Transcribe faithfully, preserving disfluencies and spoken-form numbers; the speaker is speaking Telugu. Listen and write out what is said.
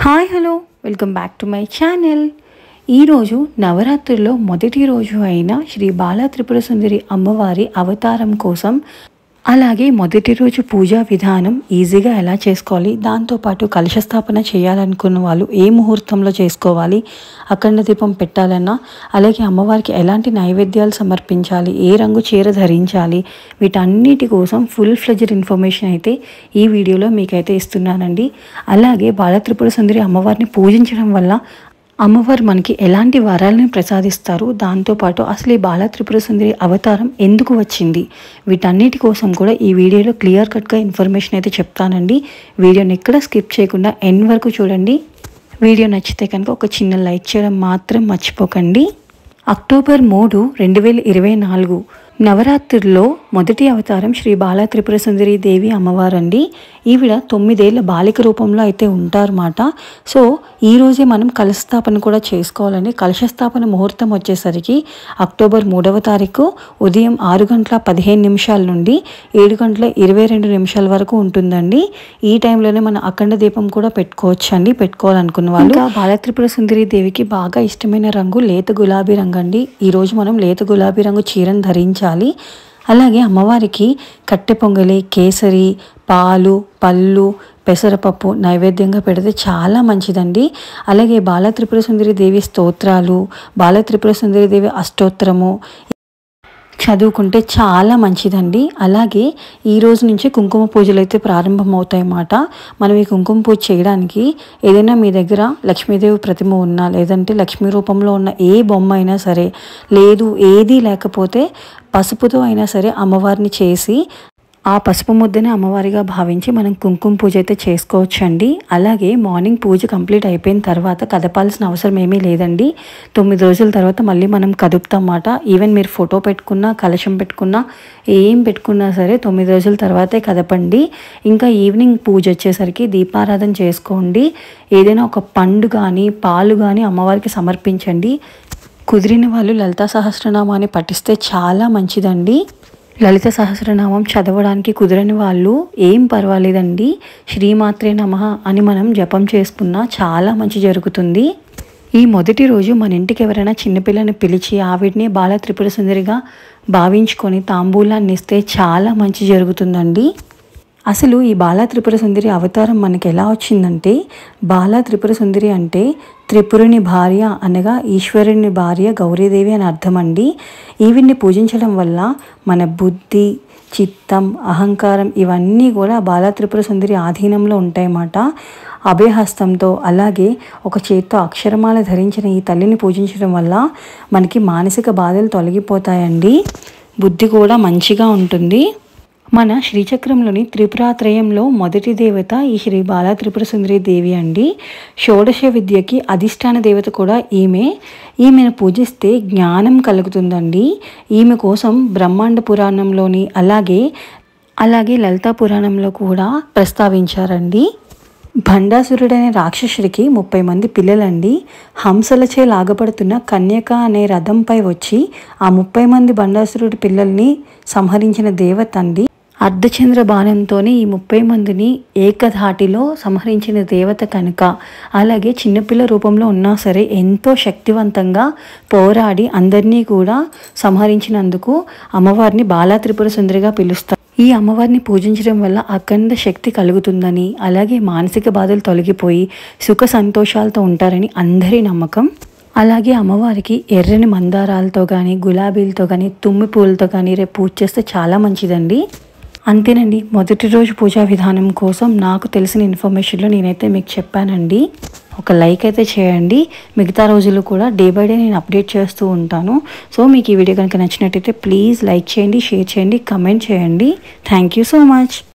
Hi hello welcome back to my channel. ఈరోజు నవరాత్రుల్లో మొదటి రోజు అయిన శ్రీ బాలా త్రిపుర సుందరి అమ్మవారి అవతారం కోసం అలాగే మొదటి రోజు పూజా విధానం ఈజీగా ఎలా చేసుకోవాలి, దాంతోపాటు కలశ స్థాపన చేయాలనుకున్న వాళ్ళు ఏ ముహూర్తంలో చేసుకోవాలి, అఖండ దీపం పెట్టాలన్నా, అలాగే అమ్మవారికి ఎలాంటి నైవేద్యాలు సమర్పించాలి, ఏ రంగు చీర ధరించాలి, వీటన్నిటి కోసం ఫుల్ ఫ్లెడ్జ్డ్ ఇన్ఫర్మేషన్ అయితే ఈ వీడియోలో మీకైతే ఇస్తున్నానండి. అలాగే బాలా త్రిపుర సుందరి అమ్మవారిని పూజించడం వల్ల అమ్మవారు మనకి ఎలాంటి వరాలను ప్రసాదిస్తారు, దాంతోపాటు అసలు ఈ బాలా త్రిపుర సుందరి అవతారం ఎందుకు వచ్చింది, వీటన్నిటి కోసం కూడా ఈ వీడియోలో క్లియర్ కట్గా ఇన్ఫర్మేషన్ అయితే చెప్తానండి. వీడియోని ఎక్కడ స్కిప్ చేయకుండా ఎండ్ వరకు చూడండి. వీడియో నచ్చితే కనుక ఒక చిన్న లైక్ చేయడం మాత్రం మర్చిపోకండి. అక్టోబర్ మూడు రెండు వేల ఇరవై నాలుగు నవరాత్రుల్లో మొదటి అవతారం శ్రీ బాలా త్రిపుర సుందరి దేవి అమ్మవారండి. ఈవిడ తొమ్మిదేళ్ల బాలిక రూపంలో అయితే ఉంటారన్నమాట. సో ఈరోజే మనం కలశస్థాపన కూడా చేసుకోవాలని, కలశస్థాపన ముహూర్తం వచ్చేసరికి అక్టోబర్ మూడవ తారీఖు ఉదయం ఆరు గంటల పదిహేను నిమిషాల నుండి ఏడు గంటల ఇరవై రెండు నిమిషాల వరకు ఉంటుందండి. ఈ టైంలోనే మనం అఖండ దీపం కూడా పెట్టుకోవచ్చు అండి, పెట్టుకోవాలనుకున్న వాళ్ళు. బాలా త్రిపుర సుందరి దేవికి బాగా ఇష్టమైన రంగు లేత గులాబీ రంగు అండి. ఈరోజు మనం లేత గులాబీ రంగు చీరను ధరించాలి. అలాగే అమ్మవారికి కట్టె పొంగలి, కేసరి, పాలు, పళ్ళు, పెసరపప్పు నైవేద్యంగా పెడితే చాలా మంచిదండి. అలాగే బాలా త్రిపుర సుందరి దేవి స్తోత్రాలు, బాలా త్రిపుర సుందరి దేవి అష్టోత్తరము చదువుకుంటే చాలా మంచిదండి. అలాగే ఈ రోజు నుంచి కుంకుమ పూజలు అయితే ప్రారంభమవుతాయి అన్నమాట. మనం ఈ కుంకుమ పూజ చేయడానికి ఏదైనా మీ దగ్గర లక్ష్మీదేవి ప్రతిమ ఉన్నా, లేదంటే లక్ష్మీ రూపంలో ఉన్న ఏ బొమ్మ అయినా సరే, లేదు ఏది లేకపోతే పసుపుతో అయినా సరే అమ్మవారిని చేసి ఆ పసుపు ముద్దని అమ్మవారిగా భావించి మనం కుంకుమ పూజ అయితే చేసుకోవచ్చండి. అలాగే మార్నింగ్ పూజ కంప్లీట్ అయిపోయిన తర్వాత కదపాల్సిన అవసరం ఏమీ లేదండి. తొమ్మిది రోజుల తర్వాత మళ్ళీ మనం కదుపుతాం అన్నమాట. ఈవెన్ మీరు ఫోటో పెట్టుకున్నా, కలశం పెట్టుకున్నా, ఏం పెట్టుకున్నా సరే తొమ్మిది రోజుల తర్వాతే కదపండి. ఇంకా ఈవినింగ్ పూజ వచ్చేసరికి దీపారాధన చేసుకోండి. ఏదైనా ఒక పండు కానీ పాలు కానీ అమ్మవారికి సమర్పించండి. కుదిరిన వాళ్ళు లలితా సహస్రనామాన్ని పఠిస్తే చాలా మంచిదండి. లలిత సహస్రనామం చదవడానికి కుదరని వాళ్ళు ఏం పర్వాలేదండి, శ్రీమాత్రే నమః అని మనం జపం చేసుకున్నా చాలా మంచి జరుగుతుంది. ఈ మొదటి రోజు మన ఇంటికి ఎవరైనా చిన్నపిల్లని పిలిచి ఆవిడని బాలా త్రిపుర సుందరిగా భావించుకొని తాంబూలాన్ని ఇస్తే చాలా మంచి జరుగుతుందండి. అసలు ఈ బాలా త్రిపుర సుందరి అవతారం మనకి ఎలా వచ్చిందంటే, బాలా త్రిపుర సుందరి అంటే త్రిపురుని భార్య అనగా ఈశ్వరుని భార్య గౌరీదేవి అని అర్థం అండి. ఈవిడ్ని పూజించడం వల్ల మన బుద్ధి, చిత్తం, అహంకారం ఇవన్నీ కూడా బాలా త్రిపుర సుందరి ఆధీనంలో ఉంటాయన్నమాట. అభయహస్తంతో అలాగే ఒక చేత్తో అక్షరమాల ధరించిన ఈ తల్లిని పూజించడం వల్ల మనకి మానసిక బాధలు తొలగిపోతాయండి. బుద్ధి కూడా మంచిగా ఉంటుంది. మన శ్రీచక్రంలోని త్రిపురాత్రయంలో మొదటి దేవత ఈ శ్రీ బాలా త్రిపుర సుందరి దేవి అండి. షోడశ విద్యకి అధిష్టాన దేవత కూడా ఈమె. ఈమెను పూజిస్తే జ్ఞానం కలుగుతుందండి. ఈమె కోసం బ్రహ్మాండ పురాణంలోని అలాగే అలాగే లలితా పురాణంలో కూడా ప్రస్తావించారండి. భండాసురుడనే రాక్షసుడికి ముప్పై మంది పిల్లలండి. హంసలచే లాగబడుతున్న కన్యక అనే రథంపై వచ్చి ఆ ముప్పై మంది భండాసురుడి పిల్లల్ని సంహరించిన దేవత అండి. అర్ధచంద్ర బాణంతోనే ఈ ముప్పై మందిని ఏకధాటిలో సంహరించిన దేవత కనుక, అలాగే చిన్నపిల్ల రూపంలో ఉన్నా సరే ఎంతో శక్తివంతంగా పోరాడి అందరినీ కూడా సంహరించినందుకు అమ్మవారిని బాలా త్రిపుర సుందరిగా పిలుస్తారు. ఈ అమ్మవారిని పూజించడం వల్ల అఖండ శక్తి కలుగుతుందని, అలాగే మానసిక బాధలు తొలగిపోయి సుఖ సంతోషాలతో ఉంటారని అందరి నమ్మకం. అలాగే అమ్మవారికి ఎర్రని మందారాలతో కానీ, గులాబీలతో కానీ, తుమ్మి పూలతో కానీ రేపు పూజ చేస్తే చాలా మంచిదండి. అంతేనండి, మొదటి రోజు పూజా విధానం కోసం నాకు తెలిసిన ఇన్ఫర్మేషన్లో నేనైతే మీకు చెప్పానండి. ఒక లైక్ అయితే చేయండి. మిగతా రోజులు కూడా డే బై డే నేను అప్డేట్ చేస్తూ ఉంటాను. సో మీకు ఈ వీడియో కనుక నచ్చినట్టయితే ప్లీజ్ లైక్ చేయండి, షేర్ చేయండి, కమెంట్ చేయండి. Thank you so much.